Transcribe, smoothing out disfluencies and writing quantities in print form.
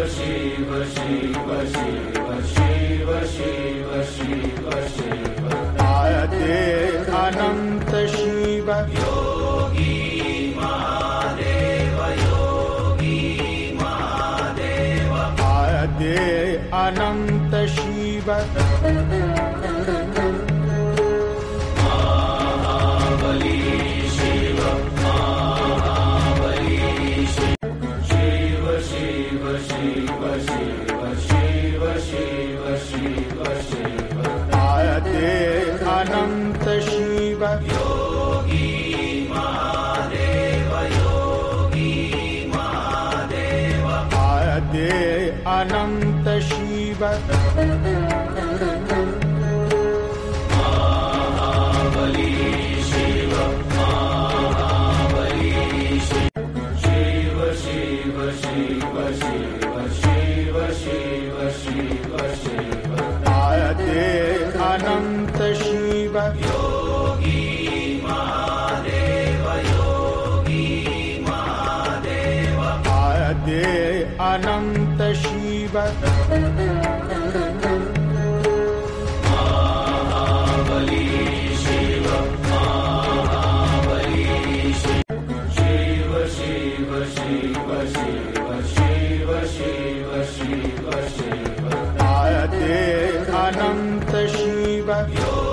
शिव शिव शिव शिव शिव शिव शिव आयते अनंत शिव योगी महादेव योगी महादेव आयते अनंत शिव महाबली शिव महाबली शिव शिव शिव शिव शिव शिव शिव शिव आयते अनंत शिव योगी महादेव योगी महादेव आयते अनंत शिव महाबली शिव महाबली शिव शिव शिव शिव शिव शिव शिव शिव आयते अनंत शिव योगी महादेव योगी महादेव आयते अनंत शिव महाबली शिव महाबली शिव शिव शिव शिव शिव शिव शिव शिव आयते अनंत शिव योगी